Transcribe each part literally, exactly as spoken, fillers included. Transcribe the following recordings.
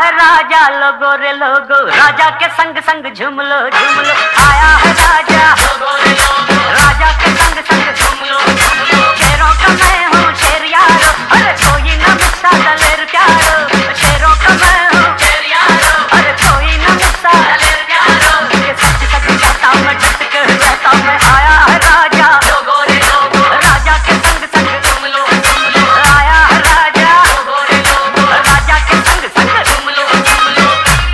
है राजा लोगो रे लोगो, राजा के संग संग झूम लो झूम लो। आया है राजा लोगो रे लोगो, राजा के संग संग झूम लो झूम लो। शेरों का मैं हूँ शेर यारो, अरे कोई न मिलता दलेर प्यारो। शेरों का मैं हूँ शेर यारो, अरे कोई न मिलता दलेर प्यारो। ये सच सच कहता मैं डट के रहता मैं। आया है राजा लोगो रे लोगो, राजा के संग संग झूम लो झूम लो। आया है राजा लोगो रे लोगो, राजा के संग संग झूम लो झूम लो।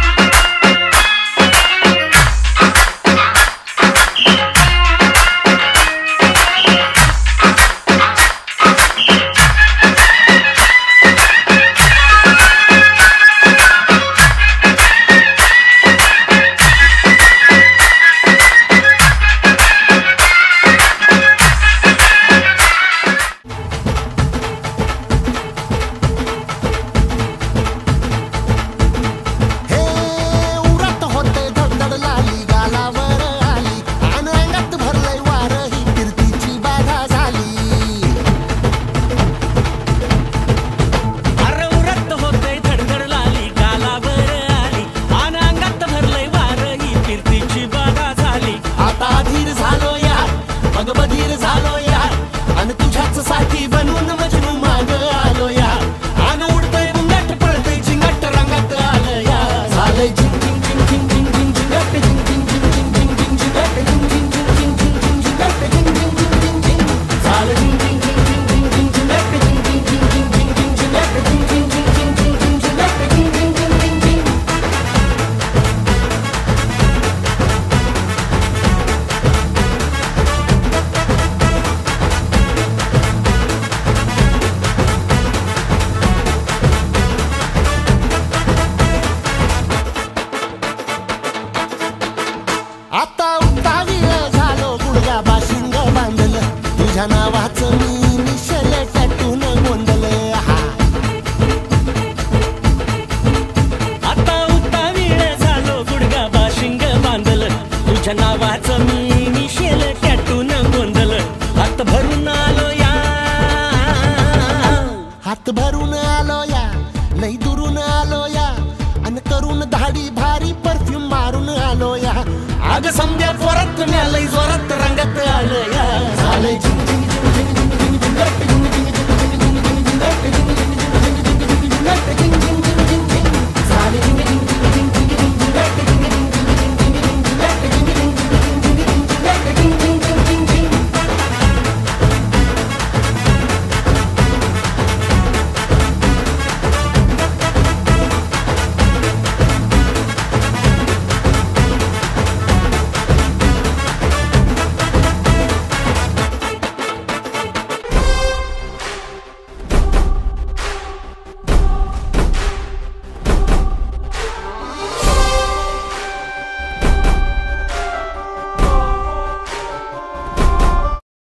बधीर झालो या आणि तुझ्याच साठी बनून मजनू माग आलो या। आणि उडतय बुंगट पळतय झिंगट रंगात आलं या। झालंय झिंग झिंग झिंग झिंग झिंग झिंग झिंगट झिंग झिंग झिंग झिंग झिंग झिंग झिंगट झिंग झिंग झिंग झिंग झिंग झिंग झिंगट झिंग झिंग झिंग झिंग झिंग झालं झिंग झिंग झिंग झिंग झिंग झिंग झिंगट झिंग झिंग झिंग झिंग झिंग झिंग झिंगट झिंग झिंग झिंग झिंग झिंग झिंग झिंग झिंगट झिंग झिंग झिंग झिंग झिंग झिंग। आता उतावीळ झालो गुडघा बाशिंग बांधलं, तुझ्या नावाचं मी निशल टॅटून गोंधलं। आता उतावीळ झालो गुडघा बाशिंग बांधलं, तुझ्या नावाचं मी निशल टॅटून गोंधलं। हात भरून आलो या, हात भरून आलो या, लई दुरून आलो या, अन करून धाडी भारी परफ्यूम मारून आलो या। अग समजा जोरात न्यालय जोरात रंगात आलं या। झालंय